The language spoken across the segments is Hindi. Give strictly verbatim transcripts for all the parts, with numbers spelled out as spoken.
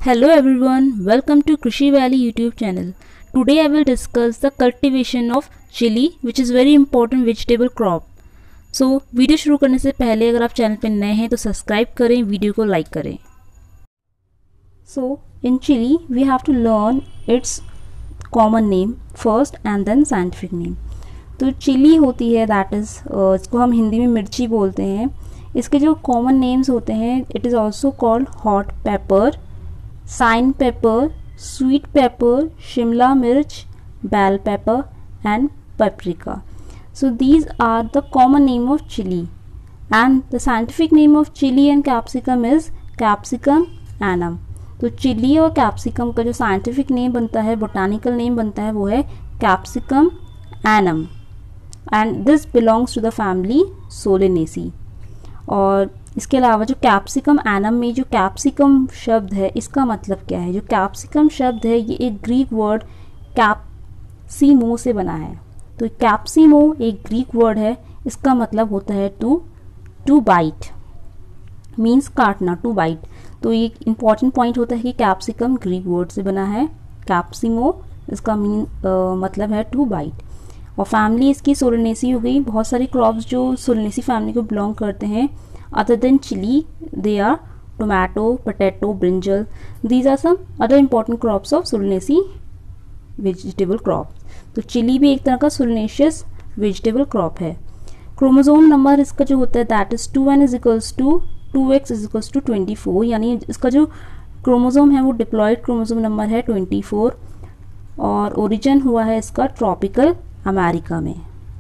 Hello everyone, welcome to Krishi Valley YouTube channel. Today I will discuss the cultivation of chili which is very important vegetable crop. So video शुरू करने से पहले अगर आप चैनल पर नए हैं तो सब्सक्राइब करें, वीडियो को लाइक करें. So in chili we have to learn its common name first and then scientific name. तो चिली होती है दैट इज़ इसको हम हिंदी में मिर्ची बोलते हैं. इसके जो कॉमन नेम्स होते हैं it is also called hot pepper, cayenne pepper, sweet pepper, Shimla mirch, bell pepper and paprika. So these are the common name of chili and the scientific name of chili and capsicum is capsicum annum. तो चिली और कैप्सिकम का जो साइंटिफिक नेम बनता है, बोटानिकल नेम बनता है, वो है capsicum annum and this belongs to the family Solanaceae. और इसके अलावा जो कैप्सिकम एनम में जो कैप्सिकम शब्द है इसका मतलब क्या है? जो कैप्सिकम शब्द है ये एक ग्रीक वर्ड कैप्सिमो से बना है. तो कैप्सिमो एक ग्रीक वर्ड है, इसका मतलब होता है टू टू बाइट, मीन्स काटना, टू बाइट. तो ये इंपॉर्टेंट पॉइंट होता है कि कैप्सिकम ग्रीक वर्ड से बना है. कैप्सिमो इसका मीन uh, मतलब है टू बाइट. और फैमिली इसकी सोलेनेसी हो गई. बहुत सारे क्रॉप्स जो सोलेनेसी फैमिली को बिलोंग करते हैं other than chilli they are tomato, potato, brinjal. These are some other important crops of Solanaceae vegetable crop. तो चिली भी एक तरह का सोलेनेशियस वेजिटेबल क्रॉप है. क्रोमोसोम नंबर इसका जो होता है that is two n is equals to two x is equals to twenty four. यानी इसका जो क्रोमोसोम है वो डिप्लॉयड क्रोमोसोम नंबर है ट्वेंटी फोर और ओरिजिन हुआ है इसका ट्रॉपिकल अमेरिका में.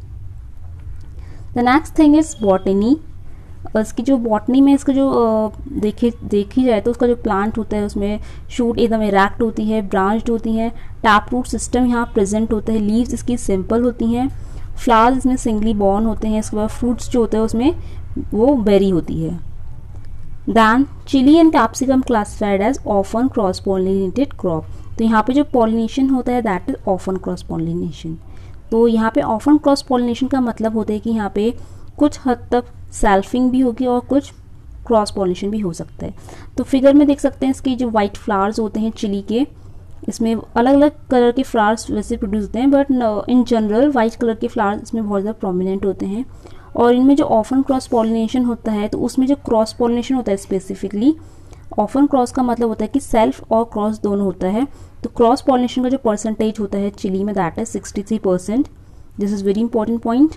The next thing is botany. इसकी जो बॉटनी में इसका जो देखे देखी जाए तो उसका जो प्लांट होता है उसमें शूट एकदम इरेक्ट होती है, ब्रांच्ड होती हैं, टैप रूट सिस्टम यहाँ प्रेजेंट होता है, लीव्स इसकी सिंपल होती हैं, फ्लावर्स इसमें सिंगली बॉर्न होते हैं, इसके बाद फ्रूट्स जो होते हैं उसमें वो बेरी होती है. Then chilli and capsicum classified as often cross pollinated crop. तो यहाँ पे जो पॉलिनेशन होता है that is often cross pollination. तो यहाँ पे ऑफन क्रॉस पॉलिनेशन का मतलब होता है कि यहाँ पे कुछ हद तक सेल्फिंग भी होगी और कुछ क्रॉस पॉलिनेशन भी हो सकता है. तो फिगर में देख सकते हैं इसके जो वाइट फ्लावर्स होते हैं चिली के, इसमें अलग अलग कलर के फ्लावर्स वैसे प्रोड्यूस होते हैं but in general white colour के फ्लावर्स इसमें बहुत ज़्यादा प्रोमिनेंट होते हैं. और इनमें जो ऑफन क्रॉस पॉलिनेशन होता है तो उसमें जो क्रॉस पॉलिनेशन होता है स्पेसिफिकली ऑफन क्रॉस का मतलब होता है कि सेल्फ और क्रॉस दोनों होता है. तो क्रॉस पॉलिनेशन का जो परसेंटेज होता है चिली में that is sixty three percent. This is very important point.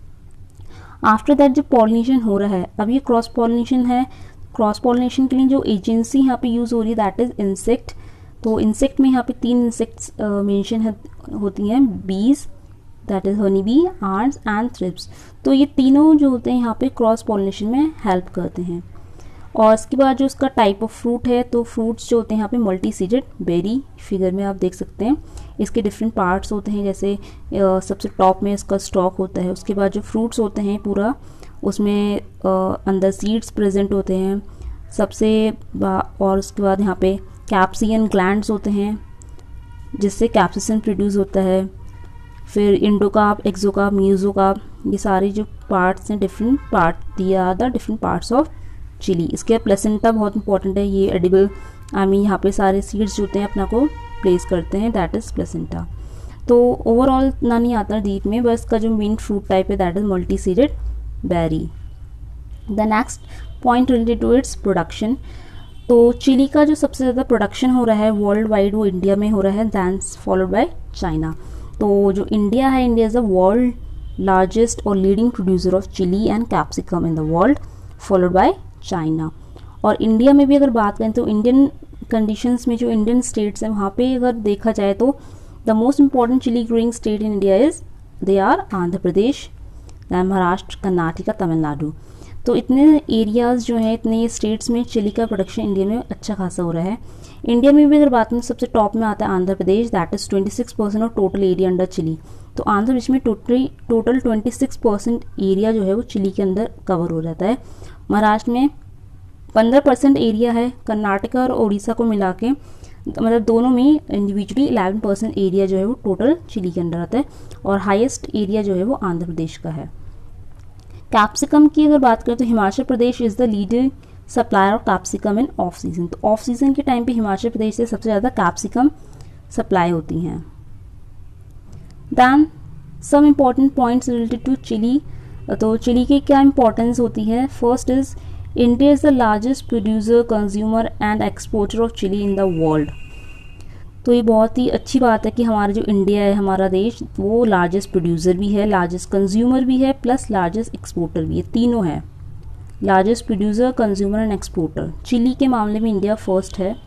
After that जो पॉलिनेशन हो रहा है, अब ये क्रॉस पॉलिनेशन है. क्रॉस पॉलिनेशन के लिए जो एजेंसी यहाँ पे यूज़ हो रही है दैट इज़ इंसेक्ट. तो इंसेक्ट में यहाँ पे तीन इंसेक्ट्स मेंशन होती हैं, bees that is honey bee, ants and thrips. तो ये तीनों जो होते हैं यहाँ पे क्रॉस पॉलिनेशन में हेल्प करते हैं. और इसके बाद जो इसका टाइप ऑफ फ्रूट है तो फ्रूट्स जो होते हैं यहाँ पे मल्टी सीडेड बेरी, फिगर में आप देख सकते हैं. इसके डिफरेंट पार्ट्स होते हैं, जैसे सबसे टॉप में इसका स्टॉक होता है, उसके बाद जो फ्रूट्स होते हैं पूरा उसमें अंदर सीड्स प्रेजेंट होते हैं सबसे. और उसके बाद यहाँ पे कैप्सियन ग्लैंड्स होते हैं जिससे कैप्सिसन प्रोड्यूस होता है. फिर इंडोकार्प, एक्सोकार्प, मेसोकार्प, ये सारे जो पार्ट्स हैं different part, they are the different parts of chilli. इसके प्लेसेंटा बहुत इंपॉर्टेंट है, ये एडिबल आई मीन यहाँ पे सारे सीड्स जो होते हैं अपना को प्लेस करते हैं दैट इज़ प्लेसेंटा. तो ओवरऑल इतना नहीं आता डीप में, बस का जो मेन फ्रूट टाइप है that is multi seeded berry. The next point related to its production. तो चिली का जो सबसे ज़्यादा प्रोडक्शन हो रहा है वर्ल्ड वाइड वो इंडिया में हो रहा है, दैन फॉलोड बाय चाइना. तो जो इंडिया है, India is the world largest और leading producer of chilli and capsicum in the world, followed by China. और इंडिया में भी अगर बात करें तो इंडियन कंडीशंस में जो इंडियन स्टेट्स हैं वहाँ पे अगर देखा जाए तो the most important chilli growing state in India is they are Andhra Pradesh, Maharashtra, Karnataka, Tamil Nadu. तो इतने एरियाज़ जो हैं, इतने स्टेट्स में चिली का प्रोडक्शन इंडिया में अच्छा खासा हो रहा है. इंडिया में भी अगर बात करें सबसे टॉप में आता है Andhra Pradesh that is twenty six percent of total area under chilli. तो आंध्र प्रदेश में totally total twenty six percent area जो है वो चिली के अंदर कवर हो जाता है. महाराष्ट्र में पंद्रह परसेंट एरिया है, कर्नाटका और उड़ीसा को मिला के मतलब दोनों में इंडिविजुअली इलेवन परसेंट एरिया जो है वो टोटल चिली के अंदर आता है. और हाईएस्ट एरिया जो है वो आंध्र प्रदेश का है. कैप्सिकम की अगर बात करें तो Himachal Pradesh is the leading supplier of capsicum in off season. तो ऑफ सीजन के टाइम पे हिमाचल प्रदेश से सबसे ज़्यादा कैप्सिकम सप्लाई होती हैं। Then some important points related to chilli. तो चिली की क्या इंपॉर्टेंस होती है? First is India is the largest producer, consumer and exporter of chilli in the world. तो ये बहुत ही अच्छी बात है कि हमारा जो इंडिया है, हमारा देश, वो लार्जेस्ट प्रोड्यूसर भी है, लार्जेस्ट कंज्यूमर भी है, प्लस लार्जेस्ट एक्सपोर्टर भी है, तीनों है। Largest producer, consumer and exporter. Chilli के मामले में इंडिया फर्स्ट है।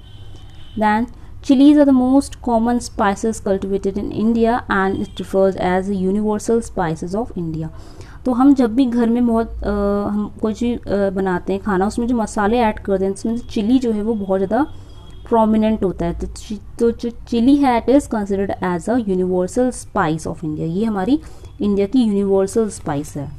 Then chillies are the most common spices cultivated in India and it refers as universal spices of India. तो हम जब भी घर में बहुत आ, हम कोई चीज़ बनाते हैं खाना, उसमें जो मसाले ऐड करते हैं उसमें चिली जो है वो बहुत ज़्यादा प्रोमिनेंट होता है। तो तो जो चिली है it is considered as a universal spice of India. ये हमारी इंडिया की यूनिवर्सल स्पाइस है।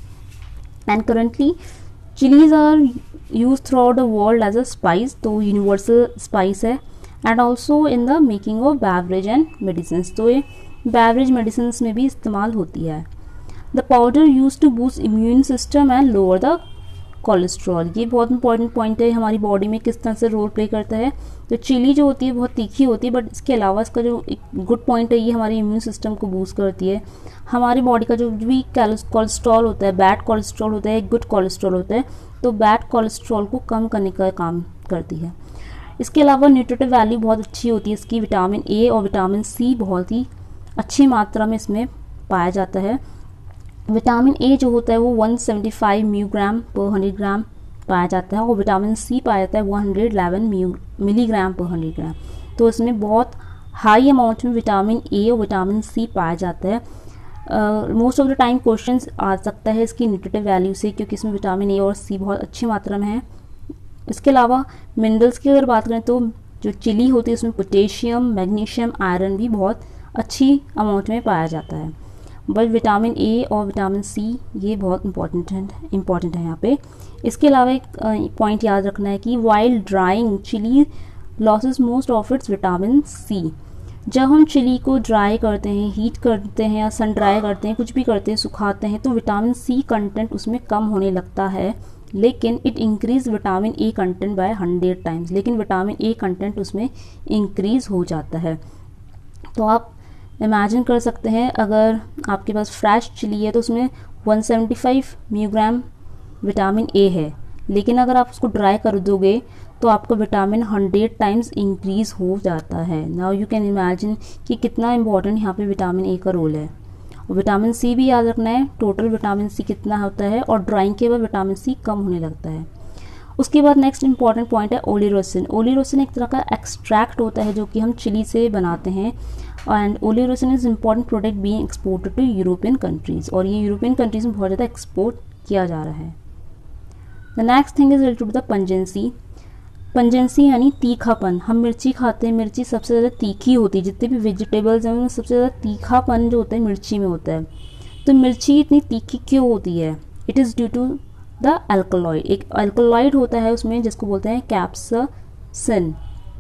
And currently chillies are use throughout the world as a spice, तो यूनिवर्सल स्पाइस है। And also in the making of beverage and medicine, तो ये बेवरेज मेडिसिन में भी इस्तेमाल होती है। The powder use to boost immune system and lower the cholesterol. ये बहुत इंपॉर्टेंट पॉइंट है, हमारी बॉडी में किस तरह से रोल प्ले करता है। तो चिली जो होती है बहुत तीखी होती है, बट इसके अलावा इसका जो एक गुड पॉइंट है, ये हमारे इम्यून सिस्टम को बूस्ट करती है। हमारी बॉडी का जो भी कोलेस्ट्रॉल होता है, बैड कोलेस्ट्रॉल होता है, गुड कोलेस्ट्रॉल होता है, तो बैड कोलेस्ट्रॉल को कम करने का काम करती है। इसके अलावा न्यूट्रिटिव वैल्यू बहुत अच्छी होती है इसकी। विटामिन ए और विटामिन सी बहुत ही अच्छी मात्रा में इसमें पाया जाता है। विटामिन ए जो होता है वो एक सौ पचहत्तर म्यूग्राम पर हंड्रेड ग्राम पाया जाता है और विटामिन सी पाया जाता है एक सौ ग्यारह मिलीग्राम पर हंड्रेड ग्राम। तो इसमें बहुत हाई अमाउंट में विटामिन ए और विटामिन सी पाया जाता है। Most of the time questions आ सकता है इसकी न्यूट्रिटिव वैल्यू से, क्योंकि इसमें विटामिन ए और सी बहुत अच्छी मात्रा में है। इसके अलावा मिनरल्स की अगर बात करें तो जो चिली होती है उसमें पोटेशियम, मैग्नीशियम, आयरन भी बहुत अच्छी अमाउंट में पाया जाता है। बट विटामिन ए और विटामिन सी ये बहुत इंपॉर्टेंट है इंपॉर्टेंट है यहाँ पे। इसके अलावा एक पॉइंट याद रखना है कि while drying chilli loses most of its vitamin C. जब हम चिली को ड्राई करते हैं, हीट करते हैं या सन ड्राई करते हैं, कुछ भी करते हैं, सुखाते हैं, तो विटामिन सी कंटेंट उसमें कम होने लगता है, लेकिन it increase vitamin A content by hundred times. लेकिन विटामिन ए कंटेंट उसमें इंक्रीज हो जाता है। तो आप इमेजिन कर सकते हैं, अगर आपके पास फ्रेश चिली है तो उसमें एक सौ पचहत्तर म्यूग्राम विटामिन ए है, लेकिन अगर आप उसको ड्राई कर दोगे तो आपका विटामिन हंड्रेड टाइम्स इंक्रीज हो जाता है। नाउ यू कैन इमेजिन कि कितना इंपॉर्टेंट यहाँ पे विटामिन ए का रोल है। और विटामिन सी भी याद रखना है, टोटल विटामिन सी कितना होता है, और ड्राइंग के बाद विटामिन सी कम होने लगता है। उसके बाद नेक्स्ट इंपॉर्टेंट पॉइंट है ओलेरोसिन। ओलेरोसिन एक तरह का एक्सट्रैक्ट होता है जो कि हम चिली से बनाते हैं, and oleoresin is important product being exported to European countries, और ये यूरोपियन कंट्रीज में बहुत ज़्यादा एक्सपोर्ट किया जा रहा है। The next thing is related to the pungency. Pungency यानी तीखापन। हम मिर्ची खाते हैं, मिर्ची सबसे ज़्यादा तीखी होती है, जितने भी वेजिटेबल्स हैं उनमें सबसे ज़्यादा तीखापन जो होता है मिर्ची में होता है। तो मिर्ची इतनी तीखी क्यों होती है? It is due to the alkaloid. एक एल्कलॉइड होता है उसमें जिसको बोलते हैं कैप्साइसिन।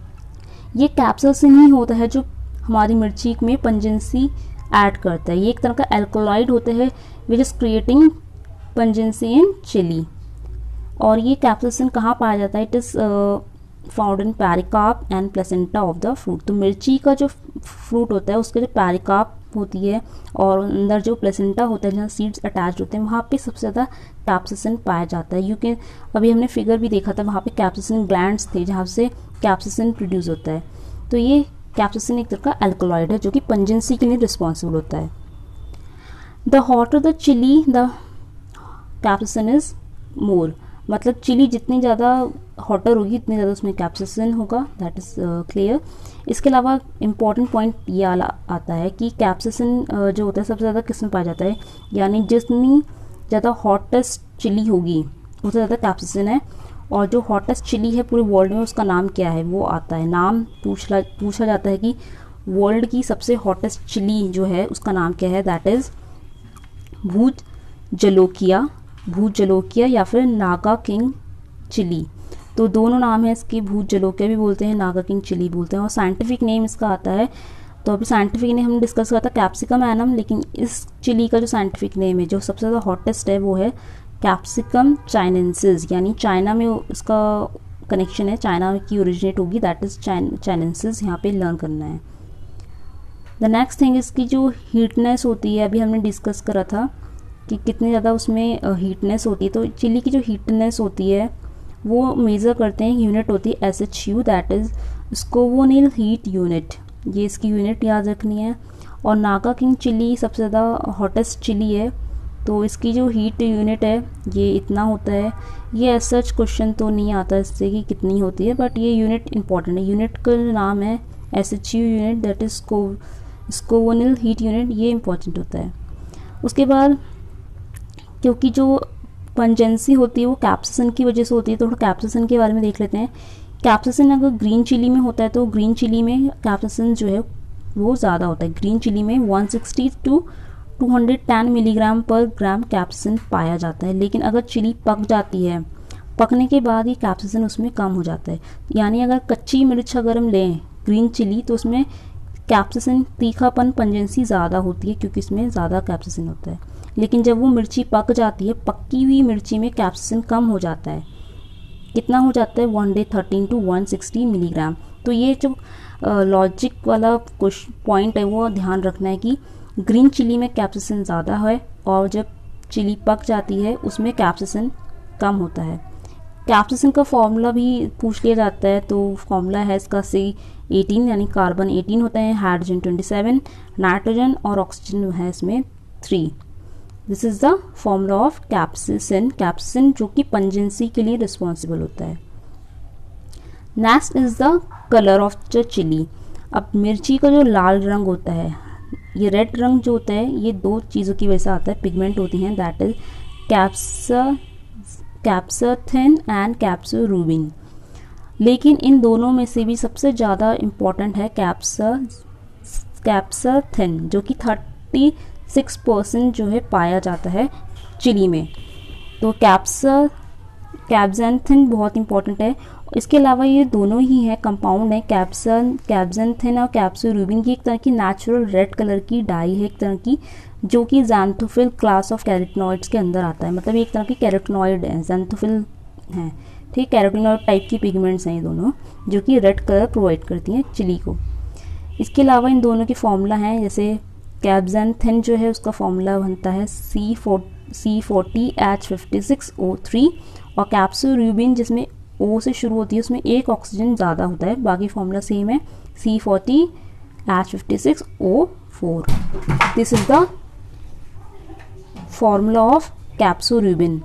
ये कैप्साइसिन ही होता है जो हमारी मिर्ची में पंजेंसी ऐड करता है। ये एक तरह का एल्कलॉइड होता है which is creating pungency in chilli. और ये कैप्साइसिन कहाँ पाया जाता है? It is found in pericarp and placenta of the fruit. तो मिर्ची का जो फ्रूट होता है उसके जो पेरिकार्प होती है और अंदर जो प्लेसेंटा होता है जहाँ सीड्स अटैच होते हैं, वहाँ पे सबसे ज़्यादा कैप्साइसिन पाया जाता है। यू कैन अभी हमने फिगर भी देखा था, वहाँ पे कैप्साइसिन ग्लैंड्स थे जहाँ से कैप्साइसिन प्रोड्यूस होता है। तो ये कैप्साइसिन एक तरह का एल्कलॉइड है जो कि पंजेंसी के लिए रिस्पॉन्सिबल होता है। The hotter the chilli the capsaicin is more. मतलब चिली जितनी ज़्यादा हॉटर होगी उतनी ज़्यादा उसमें कैप्साइसिन होगा, दैट इज़ क्लियर। इसके अलावा इम्पॉर्टेंट पॉइंट ये आता है कि कैप्साइसिन uh, जो होता है सबसे ज़्यादा किस में पाया जाता है, यानी जितनी ज़्यादा हॉटेस्ट चिली होगी उससे ज़्यादा कैप्साइसिन है। और जो हॉटेस्ट चिली है पूरे वर्ल्ड में उसका नाम क्या है वो आता है। नाम पूछ पूछा जाता है कि वर्ल्ड की सबसे हॉटेस्ट चिली जो है उसका नाम क्या है, दैट इज़ भूत जलोकिया भूत जलोकिया या फिर नागा किंग चिली। तो दोनों नाम है इसके, भूत जलोकिया भी बोलते हैं, नागा किंग चिली बोलते हैं। और साइंटिफिक नेम इसका आता है, तो अभी साइंटिफिक नेम हम डिस्कस किया था कैप्सिकम एनम, लेकिन इस चिली का जो साइंटिफिक नेम है जो सबसे ज़्यादा हॉटेस्ट है वो है कैप्सिकम चाइनेंसिस, यानी चाइना में उसका कनेक्शन है, चाइना की ओरिजिनेट होगी, दैट इज चाइनेंसिस, यहाँ पे लर्न करना है। द नेक्स्ट थिंग इसकी जो हीटनेस होती है, अभी हमने डिस्कस करा था कि कितनी ज़्यादा उसमें हीटनेस होती है। तो चिली की जो हीटनेस होती है वो मेज़र करते हैं, यूनिट होती है S H U, that is Scoville heat unit, ये इसकी यूनिट याद रखनी है। और नागा किंग चिली सबसे ज़्यादा हॉटेस्ट चिली है, तो इसकी जो हीट यूनिट है ये इतना होता है। ये एज सच क्वेश्चन तो नहीं आता इससे कि कितनी होती है, बट ये यूनिट इंपॉर्टेंट है। यूनिट का नाम है S H U unit, that is Scoville heat unit, ये इंपॉर्टेंट होता है। उसके बाद क्योंकि जो पंजेंसी होती है वो कैप्सिसन की वजह से होती है, तो थोड़ा कैप्सिसन के बारे में देख लेते हैं। कैप्सिसन अगर ग्रीन चिली में होता है तो ग्रीन चिली में कैप्सिसन जो है वो ज़्यादा होता है। ग्रीन चिली में one sixty to two hundred ten milligram per gram कैप्सिसन पाया जाता है। लेकिन अगर चिली पक जाती है, पकने के बाद ये कैप्सिसन उसमें कम हो जाता है। यानी अगर कच्ची मिर्च अगर हम लें ग्रीन चिली तो उसमें कैप्सिसन तीखापन पंजेंसी ज़्यादा होती है क्योंकि इसमें ज़्यादा कैप्सिसन होता है। लेकिन जब वो मिर्ची पक जाती है, पक्की हुई मिर्ची में कैप्सिसन कम हो जाता है। कितना हो जाता है? One day thirteen to one sixty milligram. तो ये जो लॉजिक uh, वाला पॉइंट है वो ध्यान रखना है कि ग्रीन चिली में कैप्सिसन ज़्यादा है और जब चिली पक जाती है उसमें कैप्सिसन कम होता है। कैप्सिसन का फॉर्मूला भी पूछ लिया जाता है, तो फॉर्मूला है इसका सी एटीन, यानी कार्बन एटीन होता है, हाइड्रोजन ट्वेंटी सेवन, नाइट्रोजन और ऑक्सीजन है इसमें three. This is the formula of capsaicin, capsaicin जो कि पंजेंसी के लिए रिस्पॉन्सिबल होता है। Next is the colour of the chili. अब मिर्ची का जो लाल रंग होता है, ये रेड रंग जो होता है, ये दो चीज़ों की वजह से आता है, पिगमेंट होती हैं, that is capsa capsanthin and capsorubin. लेकिन इन दोनों में से भी सबसे ज़्यादा इम्पॉर्टेंट है कैप्सा कैप्साथिन, जो कि थर्टी सिक्स परसेंट जो है पाया जाता है चिली में। तो कैप्सा कैप्जेंथिन बहुत इंपॉर्टेंट है। इसके अलावा ये दोनों ही है कंपाउंड है, कैप्सन कैप्जेंथिन और कैप्सोरूबिन की एक तरह की नेचुरल रेड कलर की डाई है, एक तरह की, जो कि ज़ैंथोफिल क्लास ऑफ कैरोटिनॉइड्स के अंदर आता है। मतलब एक तरह की कैरोटिनॉइड है, ज़ैंथोफिल है, ठीक। कैरोटिनॉइड टाइप की पिगमेंट्स हैं ये दोनों, जो कि रेड कलर प्रोवाइड करती हैं चिली को। इसके अलावा इन दोनों के फॉर्मूला हैं, जैसे कैप्जेंथिन जो है उसका फॉर्मूला बनता है C four C forty H fifty six O three, और कैप्सोरूबिन जिसमें ओ से शुरू होती है उसमें एक ऑक्सीजन ज़्यादा होता है, बाकी फॉर्मूला सेम है, C forty H fifty six O four. This is the formula of capsorubin.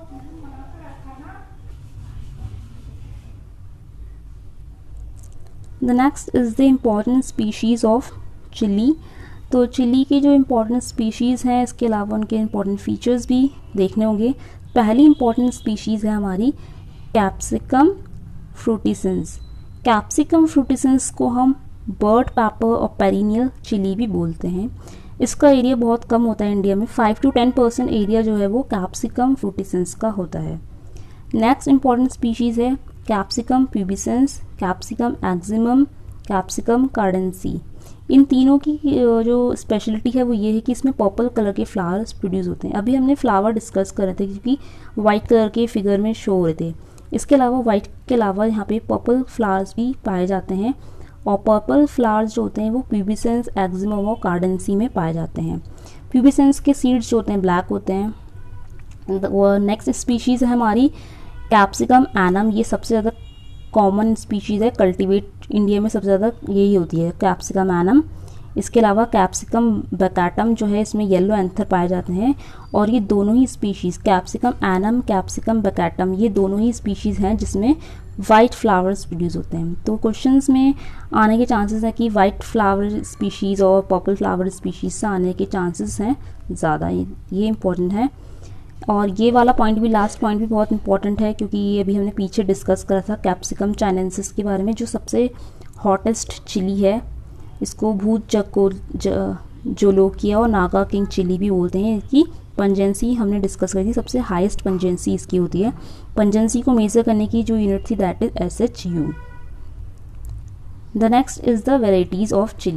The next is the important species of chili. तो चिली की जो इम्पॉर्टेंट स्पीशीज़ हैं, इसके अलावा उनके इम्पॉर्टेंट फीचर्स भी देखने होंगे। पहली इम्पॉर्टेंट स्पीशीज़ है हमारी कैप्सिकम फ्रूटिसेंस। कैप्सिकम फ्रूटिसेंस को हम बर्ड पेपर और पेरिनियल चिली भी बोलते हैं। इसका एरिया बहुत कम होता है इंडिया में, five to ten percent area जो है वो कैप्सिकम फ्रूटिसेंस का होता है। नेक्स्ट इम्पॉर्टेंट स्पीशीज़ है capsicum pubescens, capsicum eximium, capsicum cardenasii. इन तीनों की जो स्पेशलिटी है वो ये है कि इसमें पर्पल कलर के फ्लावर्स प्रोड्यूस होते हैं। अभी हमने फ्लावर डिस्कस कर रहे थे क्योंकि वाइट कलर के फिगर में शो हो रहे थे। इसके अलावा वाइट के अलावा यहाँ पे पर्पल फ्लावर्स भी पाए जाते हैं, और पर्पल फ्लावर्स जो होते हैं वो प्यूबिसेंस, एक्जिमम और कार्डेंसी में पाए जाते हैं। प्यूबिसेंस के सीड्स जो होते हैं ब्लैक होते हैं। और नेक्स्ट स्पीशीज़ है हमारी कैप्सिकम एनम, ये सबसे ज़्यादा कॉमन स्पीशीज़ है, कल्टीवेट इंडिया में सबसे ज़्यादा यही होती है कैप्सिकम एनम। इसके अलावा कैप्सिकम बैकाटम जो है, इसमें येलो एंथर पाए जाते हैं, और ये दोनों ही species capsicum annuum, capsicum baccatum, ये दोनों ही स्पीशीज़ हैं जिसमें वाइट फ्लावर्स प्रोड्यूस होते हैं। तो क्वेश्चंस में आने के चांसेस हैं कि वाइट फ्लावर स्पीशीज़ और पर्पल फ्लावर स्पीशीज़ से आने के चांसेस हैं ज़्यादा, ये इंपॉर्टेंट है। और ये वाला पॉइंट भी, लास्ट पॉइंट भी बहुत इंपॉर्टेंट है क्योंकि ये अभी हमने पीछे डिस्कस करा था कैप्सिकम चाइनेंसिस के बारे में, जो सबसे हॉटेस्ट चिली है। इसको भूत जको जोलोकिया और नागा किंग चिली भी बोलते हैं। इसकी पंजेंसी हमने डिस्कस करी थी, सबसे हाईएस्ट पंजेंसी इसकी होती है। पंजेंसी को मेजर करने की जो यूनिट थी that is S H U. The next is the varieties of chili.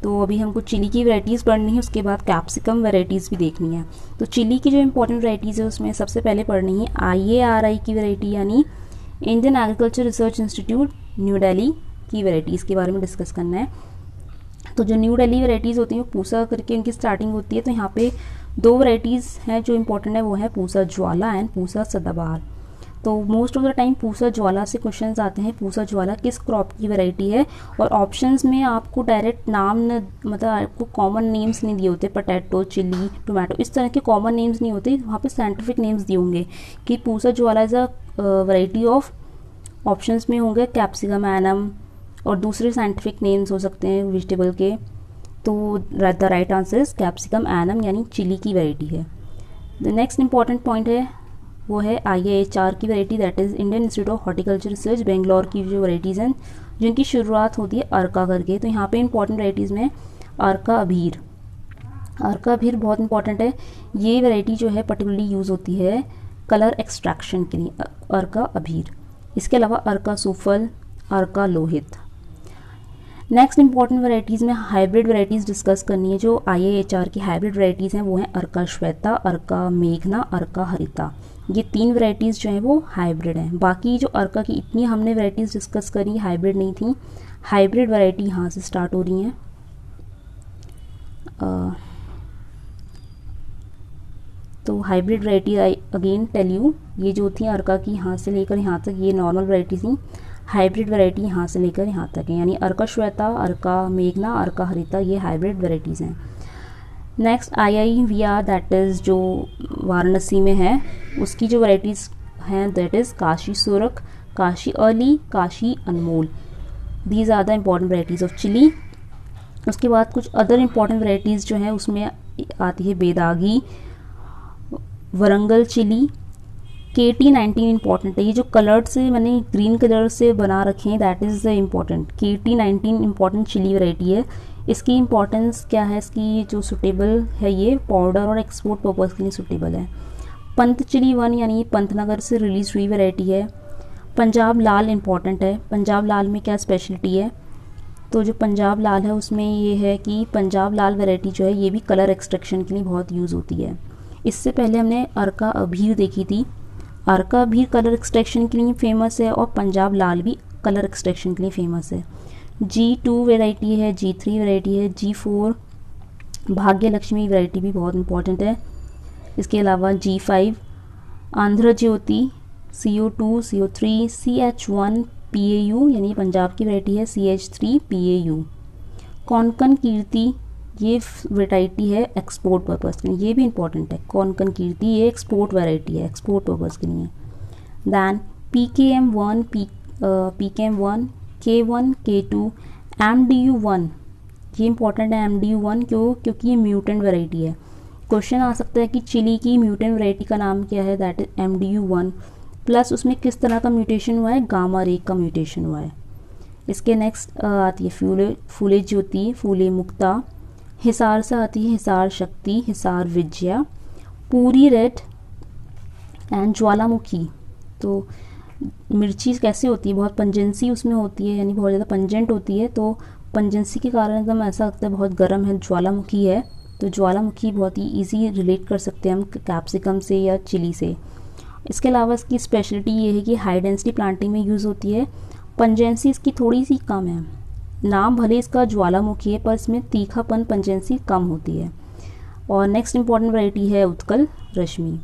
तो अभी हमको चिली की वैराइटीज़ पढ़नी है, उसके बाद कैप्सिकम वैराइटीज़ भी देखनी है। तो चिली की जो इंपॉर्टेंट वैराइटीज़ है उसमें सबसे पहले पढ़नी है आई ए आर आई की वैरायटी, यानी Indian agriculture research institute new Delhi की वैराइटीज़ के बारे में डिस्कस करना है। तो जो न्यू दिल्ली वैराइटीज़ होती हैं वो पूसा करके उनकी स्टार्टिंग होती है। तो यहाँ पे दो वैराइटीज़ हैं जो इंपॉर्टेंट है, वो है पूसा ज्वाला एंड पूसा सदाबहार। तो most of the time Pusa Jwala से क्वेश्चंस आते हैं, पूसा ज्वाला किस क्रॉप की वैरायटी है, और ऑप्शंस में आपको डायरेक्ट नाम न, मतलब आपको कॉमन नेम्स नहीं दिए होते, पोटैटो, चिली, टोमेटो, इस तरह के कॉमन नेम्स नहीं होते, वहाँ पे साइंटिफिक नेम्स दिए होंगे कि Pusa Jwala is a variety of, options में होंगे कैप्सिकम एनम और दूसरे साइंटिफिक नेम्स हो सकते हैं वेजिटेबल के। तो the right answer is capsicum annuum, यानी चिली की वैरायटी है। द नेक्स्ट इंपॉर्टेंट पॉइंट है वो है आई ए एच आर की variety, that is Indian institute of horticulture research Bangalore की जो वैराइटीज़ हैं जिनकी शुरुआत होती है अर्का करके। तो यहाँ पे इंपॉर्टेंट वैराइटीज़ में अर्का अभीर, अर्का अभीर बहुत इंपॉर्टेंट है। ये वैरायटी जो है पर्टिकुलरली यूज़ होती है कलर एक्सट्रैक्शन के लिए, अर्का अभीर। इसके अलावा Arka Suphal, Arka Lohit. Next important varieties में हाइब्रिड वैरायटीज़ डिस्कस करनी है। जो आई ए एच आर की हाइब्रिड वैरायटीज़ हैं वो हैं अर्का श्वेता, अर्का मेघना, अर्का हरिता। ये तीन वैरायटीज़ जो हैं वो हाइब्रिड हैं। बाकी जो अर्का की इतनी हमने वैरायटीज़ डिस्कस करी हाइब्रिड नहीं थी, हाइब्रिड वैरायटी यहाँ से स्टार्ट हो रही हैं। तो hybrid variety I again tell you, ये जो थी अर्का की यहाँ से लेकर यहाँ तक ये नॉर्मल वैरायटी थी, हाइब्रिड वैरायटी यहाँ से लेकर यहाँ तक है, यानी अर्का श्वेता, अर्का मेघना, अर्का हरिता, ये हाइब्रिड वैरायटीज़ हैं। Next I I V R, that is जो वाराणसी में है, उसकी जो वैरायटीज़ हैं that is Kashi Surkh, Kashi early, Kashi Anmol. These are the important varieties of chili. उसके बाद कुछ अदर इम्पॉर्टेंट वैरायटीज़ जो हैं उसमें आती है Byadgi, Warangal chili, K T nineteen important है। ये जो कलर्ड से मैंने ग्रीन कलर से बना रखे हैं that is the important, K T nineteen important chili variety है। इसकी इंपॉर्टेंस क्या है, इसकी जो सुटेबल है ये पाउडर और एक्सपोर्ट पर्पज़ के लिए सुटेबल है। पंत चिली वन, यानी पंतनगर से रिलीज हुई वैरायटी है। पंजाब लाल इंपॉर्टेंट है। पंजाब लाल में क्या स्पेशलिटी है, तो जो पंजाब लाल है उसमें ये है कि पंजाब लाल वैरायटी जो है ये भी कलर एक्सट्रैक्शन के लिए बहुत यूज़ होती है। इससे पहले हमने अर्का अभीर देखी थी, अर्का अभीर कलर एक्सट्रैक्शन के लिए फेमस है और पंजाब लाल भी कलर एक्सट्रैक्शन के लिए फेमस है। जी टू वैरायटी है, जी थ्री वैरायटी है, जी फोर भाग्य लक्ष्मी वैरायटी भी बहुत इंपॉर्टेंट है। इसके अलावा G five Andhra Jyoti, C O two, C O three, C H one, P A U, यानी पंजाब की वैरायटी है, C H three, P A U. Konkan Kirti, ये वैरायटी है एक्सपोर्ट पर्पज़ के लिए, ये भी इंपॉर्टेंट है। कोंकण कीर्ति ये एक्सपोर्ट वैरायटी है, एक्सपोर्ट पर्पज़ के लिए। Then P K M one, P P K M one, K one, K two, M D U one, ये इंपॉर्टेंट है एम डी यू वन, क्यों, क्योंकि ये म्यूटेंट वैरायटी है। क्वेश्चन आ सकता है कि चिली की म्यूटेंट वैरायटी का नाम क्या है, that is M D U one, plus उसमें किस तरह का म्यूटेशन हुआ है, गामा रे का म्यूटेशन हुआ है। इसके नेक्स्ट आती है फूले फूले ज्योति, फूले मुक्ता। हिसार से आती है हिसार शक्ति, हिसार विजया, पूरी रेड एंड ज्वालामुखी। तो मिर्ची कैसे होती है, बहुत पंजेंसी उसमें होती है, यानी बहुत ज़्यादा पंजेंट होती है, तो पंजेंसी के कारण एकदम ऐसा लगता है बहुत गर्म है, ज्वालामुखी है। तो ज्वालामुखी बहुत ही इजी रिलेट कर सकते हैं हम कैप्सिकम से या चिली से। इसके अलावा इसकी स्पेशलिटी ये है कि हाई डेंसिटी प्लांटिंग में यूज़ होती है, पंजेंसी इसकी थोड़ी सी कम है। नाम भले इसका ज्वालामुखी है पर इसमें तीखापन पंजेंसी कम होती है। और नेक्स्ट इंपॉर्टेंट वैरायटी है उत्कल रश्मि।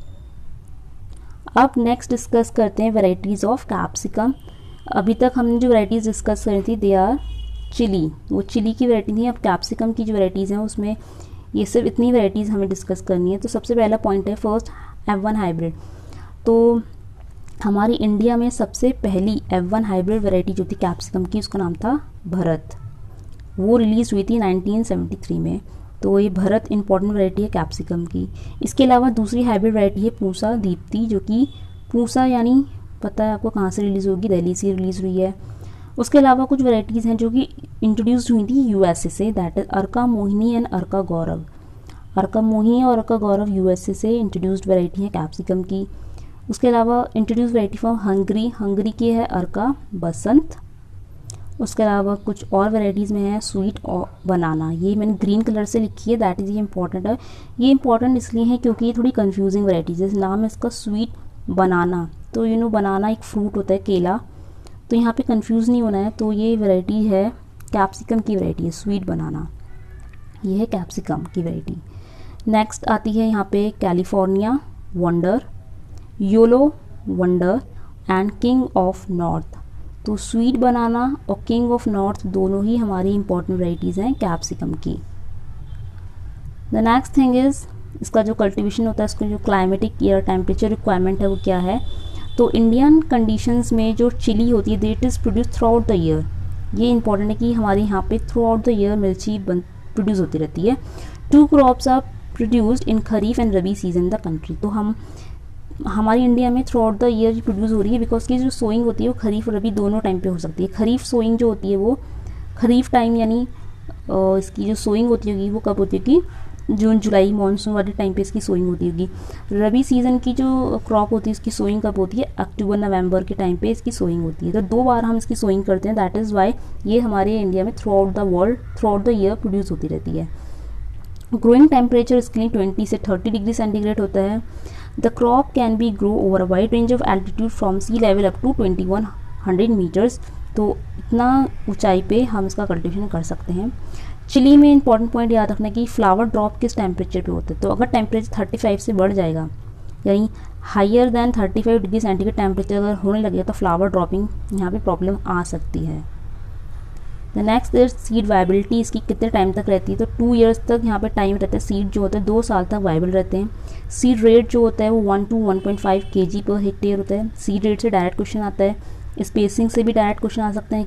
अब नेक्स्ट डिस्कस करते हैं वैरायटीज़ ऑफ कैप्सिकम। अभी तक हमने जो वैरायटीज़ डिस्कस करी थी दे आर चिली, वो चिली की वैरायटी थी। अब कैप्सिकम की जो वैरायटीज़ हैं उसमें ये सिर्फ इतनी वैरायटीज़ हमें डिस्कस करनी है। तो सबसे पहला पॉइंट है फर्स्ट एफ वन हाइब्रिड। तो हमारी इंडिया में सबसे पहली एफ वन हाइब्रिड वैरायटी जो थी कैप्सिकम की उसका नाम था भरत, वो रिलीज़ हुई थी नाइनटीन सेवेंटी थ्री में। तो ये भरत इंपॉर्टेंट वैरायटी है कैप्सिकम की। इसके अलावा दूसरी हाइब्रिड वैरायटी है पूसा दीप्ति, जो कि पूसा यानी पता है आपको कहाँ से रिलीज़ होगी, दिल्ली से रिलीज़ हुई है। उसके अलावा कुछ वैरायटीज़ हैं जो कि इंट्रोड्यूस्ड हुई थी यूएसए से, that is Arka Mohini and Arka Gaurav. Arka Mohini और अर्का गौरव यूएसए से इंट्रोड्यूस्ड वैरायटी है कैप्सिकम की। उसके अलावा introduce variety from Hungary, Hungary की है अर्का बसंत। उसके अलावा कुछ और वैरायटीज़ में है स्वीट और बनाना, ये मैंने ग्रीन कलर से लिखी है, दैट इज़ ये इंपॉर्टेंट है। ये इंपॉर्टेंट इसलिए है क्योंकि ये थोड़ी कंफ्यूजिंग वैरायटीज़ है। नाम है इसका स्वीट बनाना, तो यू नो बनाना एक फ्रूट होता है, केला, तो यहाँ पे कंफ्यूज नहीं होना है। तो ये वैरायटी है कैप्सिकम की वैरायटी है, स्वीट बनाना, ये है कैप्सिकम की वैरायटी। नेक्स्ट आती है यहाँ पे California wonder, yolo wonder and king of north. तो स्वीट बनाना और किंग ऑफ नॉर्थ दोनों ही हमारी इंपॉर्टेंट वैरायटीज़ हैं कैप्सिकम की। द नेक्स्ट थिंग इज़ इसका जो कल्टीवेशन होता है, इसका जो क्लाइमेटिक ईयर टेम्परेचर रिक्वायरमेंट है वो क्या है। तो इंडियन कंडीशंस में जो चिली होती है that is produce throughout the year. ये इंपॉर्टेंट है कि हमारे यहाँ पे थ्रू आउट द ईयर मिर्ची बन प्रोड्यूस होती रहती है। Two crops are produced in kharif and rabi season the country. तो हम हमारी इंडिया में throughout the year produce हो रही है बिकॉज की जो सोइंग होती है वो खरीफ और रबी दोनों टाइम पे हो सकती है। खरीफ सोइंग जो होती है वो खरीफ टाइम यानी इसकी जो सोइंग होती होगी वो कब होती होगी, जून जुलाई मानसून वाले टाइम पे इसकी सोइंग होती होगी। रबी सीज़न की जो क्रॉप होती है इसकी सोइंग कब होती है, अक्टूबर नवंबर के टाइम पे इसकी सोइंग होती है। तो दो बार हम इसकी सोइंग करते हैं, दैट इज़ वाई ये हमारे इंडिया में throughout the world throughout the year produce होती रहती है। ग्रोइंग टेम्परेचर इसके लिए ट्वेंटी से थर्टी डिग्री सेंटीग्रेड होता है। The crop can be grow over a wide range of altitude from sea level up to twenty one hundred metres. तो इतना ऊंचाई पे हम इसका कल्टीवेशन कर सकते हैं। चिली में इंपॉर्टेंट पॉइंट याद रखना कि फ्लावर ड्रॉप किस टेम्परेचर पे होता है। तो अगर टेम्परेचर थर्टी फाइव से बढ़ जाएगा यानी higher than thirty five degree centigrade temperature अगर होने लगेगा तो फ्लावर ड्रॉपिंग यहाँ पे प्रॉब्लम आ सकती है। The next is seed viability, इसकी कितने टाइम तक रहती है। तो टू इयर्स तक यहाँ पे टाइम रहता है। सीड जो होता है दो साल तक वायबल रहते हैं। सीड रेट जो होता है वो one to one point five K G per hectare होता है। सीड रेट से डायरेक्ट क्वेश्चन आता है। स्पेसिंग से भी डायरेक्ट क्वेश्चन आ सकते हैं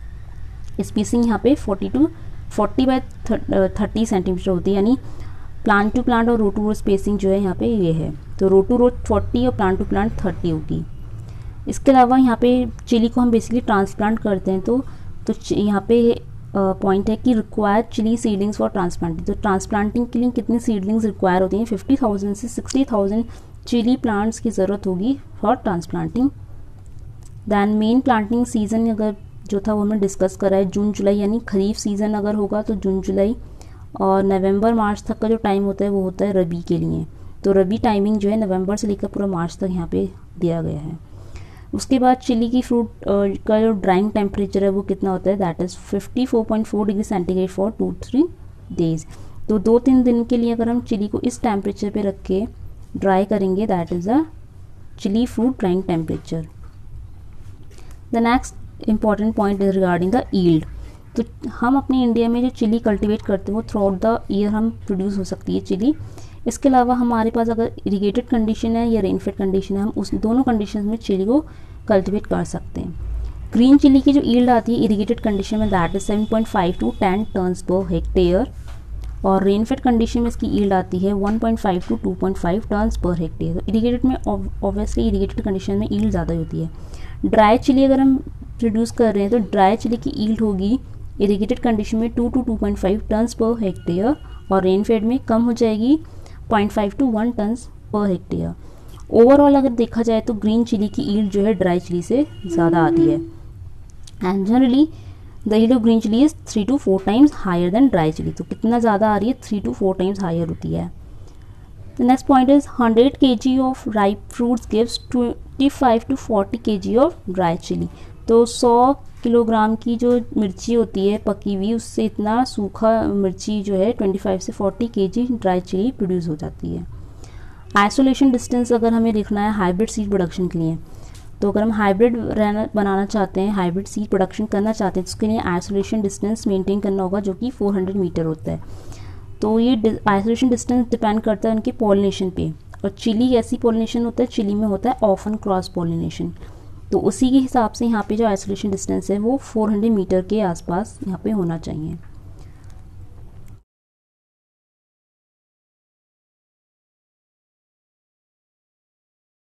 कि स्पेसिंग यहाँ पे forty to forty by thirty centimetre होती है, यानी प्लांट टू प्लांट और रो टू रो स्पेसिंग जो है यहाँ पे ये है। तो रो टू रो फोर्टी और प्लांट टू प्लांट थर्टी होगी। इसके अलावा यहाँ पे चिली को हम बेसिकली ट्रांसप्लांट करते हैं। तो तो यहाँ पे पॉइंट uh, है कि required chili seedlings for transplanting. तो ट्रांसप्लांटिंग के लिए कितनी सीडलिंग्स रिक्वायर होती हैं, फिफ्टी थाउजेंड से सिक्सटी थाउजेंड चिली प्लांट्स की ज़रूरत होगी for transplanting. Then main planting season अगर जो था वो हमने डिस्कस करा है जून जुलाई, यानी खरीफ सीज़न अगर होगा तो जून जुलाई, और नवंबर मार्च तक का जो टाइम होता है वो होता है रबी के लिए। तो रबी टाइमिंग जो है नवंबर से लेकर पूरा मार्च तक यहाँ पे दिया गया है। उसके बाद चिली की फ्रूट का जो ड्राइंग टेम्परेचर है वो कितना होता है, that is fifty four point four degree centigrade for two to three. Days दो तीन दिन के लिए अगर हम चिली को इस टेम्परेचर पे रख के ड्राई करेंगे that is a chili fruit drying temperature. The next important point is regarding the yield. तो हम अपने इंडिया में जो चिली कल्टीवेट करते हैं वो थ्रू आउट द ईयर हम प्रोड्यूस हो सकती है चिली। इसके अलावा हमारे पास अगर इरिगेटेड कंडीशन है या रेनफेड कंडीशन है, हम उस दोनों कंडीशन में चिली को कल्टीवेट कर सकते हैं। ग्रीन चिली की जो ईल्ड आती है इरिगेटेड कंडीशन में that is seven point five to ten tons per hectare, और रेनफेड कंडीशन में इसकी ईल्ड आती है one point five to two point five tons per hectare. तो इरिगेटेड में ऑब्वियसली इरिगेटेड कंडीशन में ईल्ड ज़्यादा होती है। ड्राई चिली अगर हम प्रोड्यूस कर रहे हैं तो ड्राई चिली की ईल्ड होगी इरिगेटेड कंडीशन में two to two point five tons per hectare, और रेनफेड में कम हो जाएगी point five to one tons per hectare. Overall अगर देखा जाए तो ग्रीन चिली की ईल्ड जो है ड्राई चिली से ज़्यादा आती है, and generally the yield of green chili is three to four times higher than dry chili. तो कितना ज़्यादा आ रही है, three to four times higher होती है। The next point is hundred K G of ripe fruits gives twenty five to forty K G of dry chili. तो सौ किलोग्राम की जो मिर्ची होती है पकी हुई, उससे इतना सूखा मिर्ची जो है ट्वेंटी फाइव से फोर्टी के जी ड्राई चिली प्रोड्यूस हो जाती है। आइसोलेशन डिस्टेंस अगर हमें लिखना है हाइब्रिड सीड प्रोडक्शन के लिए, तो अगर हम हाइब्रिड रहना बनाना चाहते हैं, हाइब्रिड सीड प्रोडक्शन करना चाहते हैं, तो उसके लिए आइसोलेशन डिस्टेंस मेंटेन करना होगा जो कि फोर हंड्रेड मीटर होता है। तो ये आइसोलेशन डिस्टेंस डिपेंड करता है उनके पॉलिनेशन पे, और चिली ऐसी पॉलिनेशन होता है, चिली में होता है ऑफन क्रॉस पॉलिनेशन। तो उसी के हिसाब से यहाँ पे जो आइसोलेशन डिस्टेंस है वो फोर हंड्रेड मीटर के आसपास यहाँ पे होना चाहिए।